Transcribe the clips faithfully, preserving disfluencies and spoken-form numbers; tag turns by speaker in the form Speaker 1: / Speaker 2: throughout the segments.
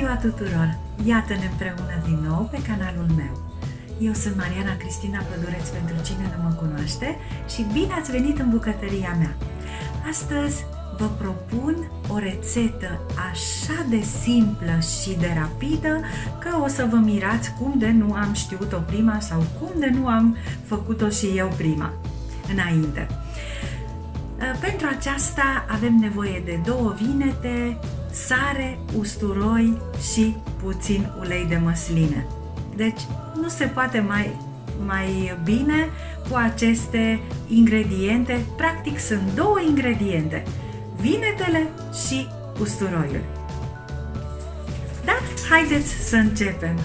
Speaker 1: ziua tuturor! Iată-ne împreună din nou pe canalul meu. Eu sunt Mariana Cristina Pădureț pentru cine nu mă cunoaște și bine ați venit în bucătăria mea. Astăzi vă propun o rețetă așa de simplă și de rapidă că o să vă mirați cum de nu am știut-o prima sau cum de nu am făcut-o și eu prima, înainte. Pentru aceasta avem nevoie de două vinete, sare, usturoi și puțin ulei de măsline. Deci nu se poate mai, mai bine cu aceste ingrediente. Practic sunt două ingrediente, vinetele și usturoiul. Dar haideți să începem!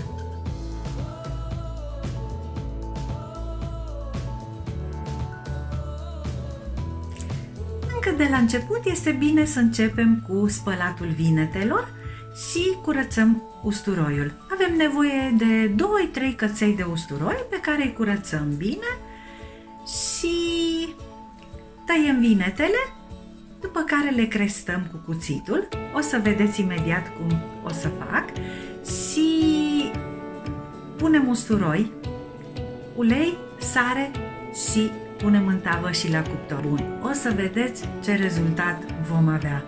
Speaker 1: Încă de la început este bine să începem cu spălatul vinetelor și curățăm usturoiul. Avem nevoie de doi trei căței de usturoi pe care îi curățăm bine și tăiem vinetele, după care le crestăm cu cuțitul. O să vedeți imediat cum o să fac. Și punem usturoi, ulei, sare și punem în tavă și la cuptor. Bun. O să vedeți ce rezultat vom avea.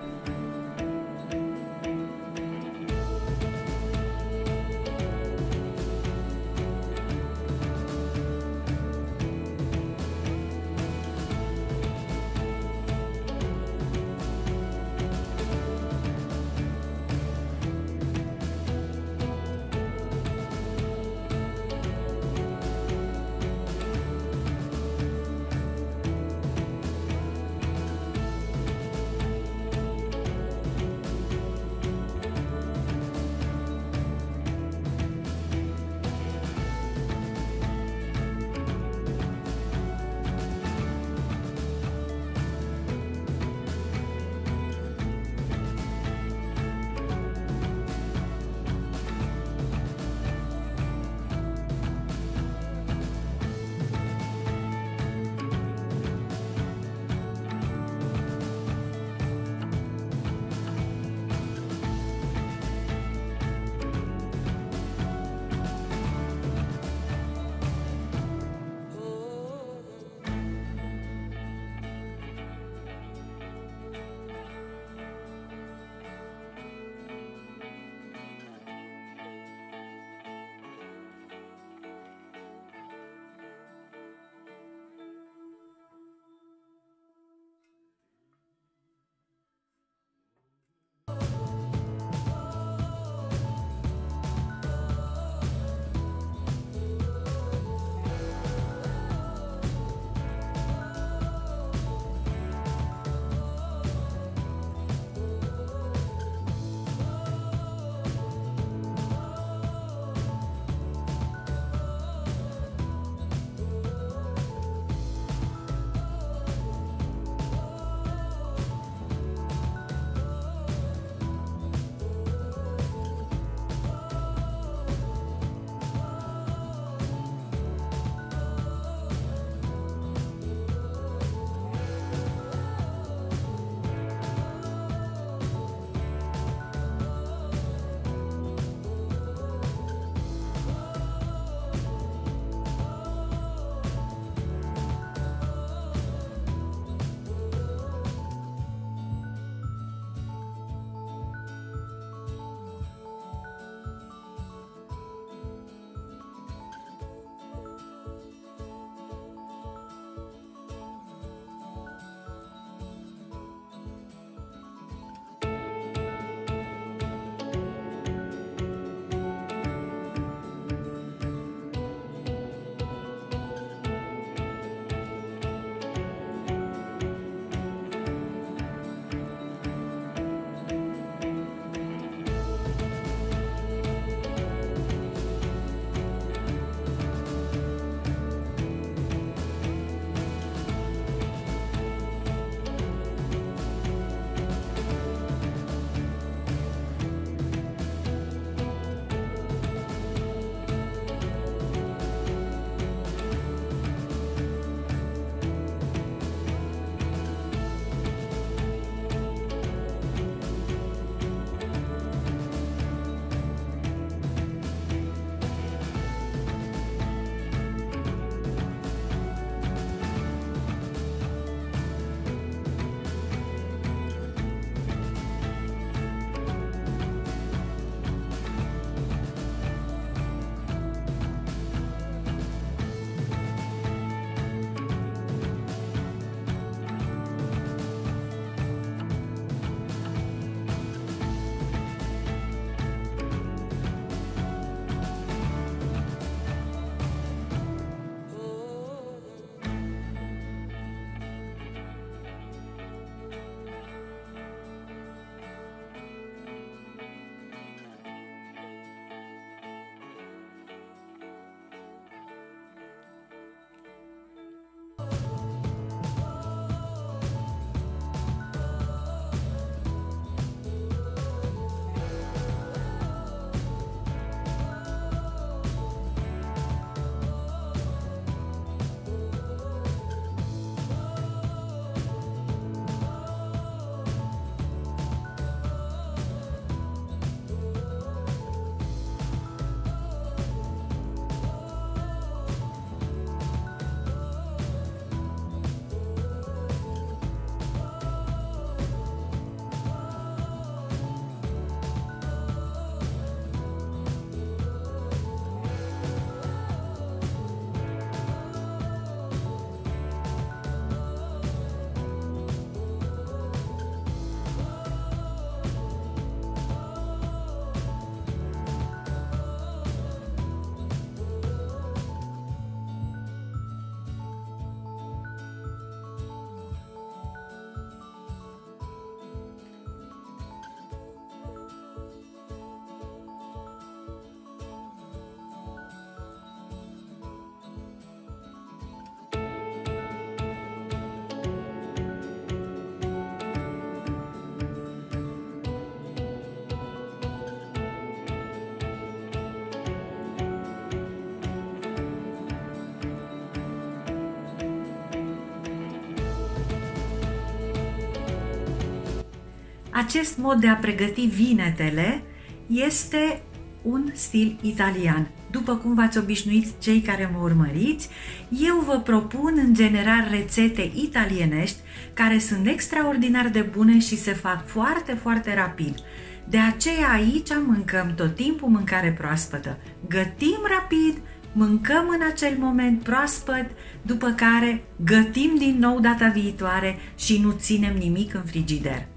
Speaker 1: Acest mod de a pregăti vinetele este un stil italian. După cum v-ați obișnuit cei care mă urmăriți, eu vă propun în general rețete italienești care sunt extraordinar de bune și se fac foarte, foarte rapid. De aceea aici mâncăm tot timpul mâncare proaspătă. Gătim rapid, mâncăm în acel moment proaspăt, după care gătim din nou data viitoare și nu ținem nimic în frigider.